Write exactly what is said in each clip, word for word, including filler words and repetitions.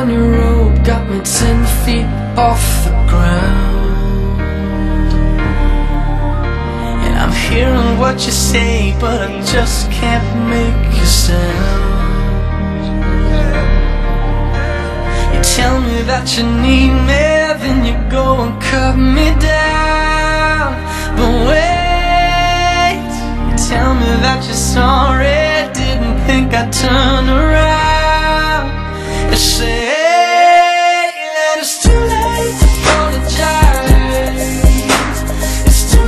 on your rope, got me ten feet off the ground. And I'm hearing what you say, but I just can't make a sound. You tell me that you need me, then you go and cut me down. But wait, you tell me that you're sorry, didn't think I'd turn around. You say that it's too late to apologize. It's too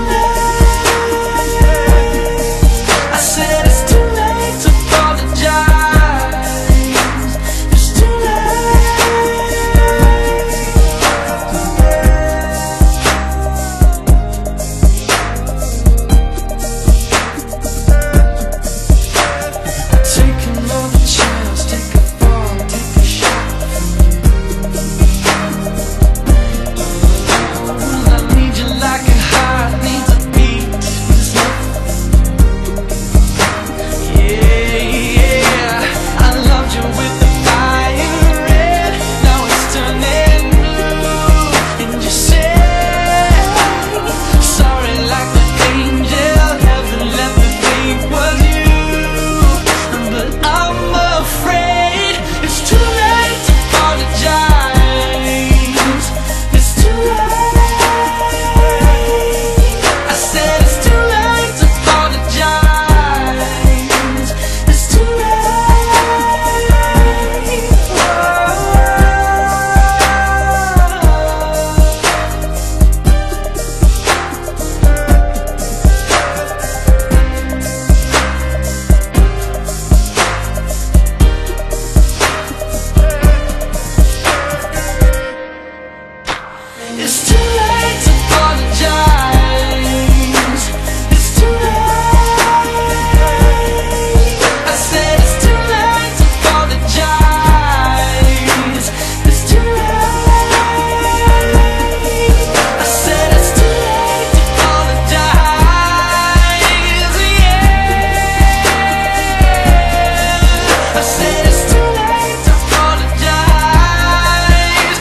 late. I said it's too late to apologize. It's too take another chance, take a fall, take a shot from you. I need you like a heart needs a beat. Yeah, yeah, I loved you with the fire red, now it's turning blue. And you say sorry like the angel, heaven let me think was you. But I'm afraid it's too late to apologize. It's too late. I said it's too late to apologize. It's too late. It's too late to apologize. It's too late. I said it's too late to apologize. It's too late. I said it's too late to apologize. Yeah. I said it's too late to apologize.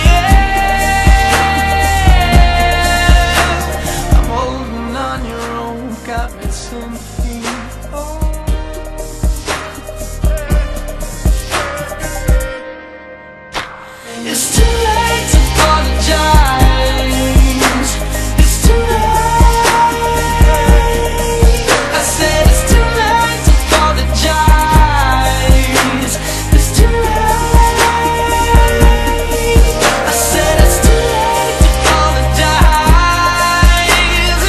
Yeah. I'm holding on your own, got me ten feet off. It's too late to apologize. It's too late. I said it's too late to apologize. It's too late. I said it's too late to apologize.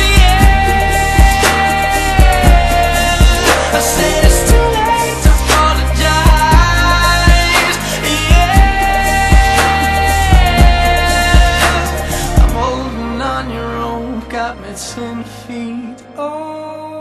Yeah. I said it's too late to apologize. Yeah. I'm holding on your own, got me ten feet off.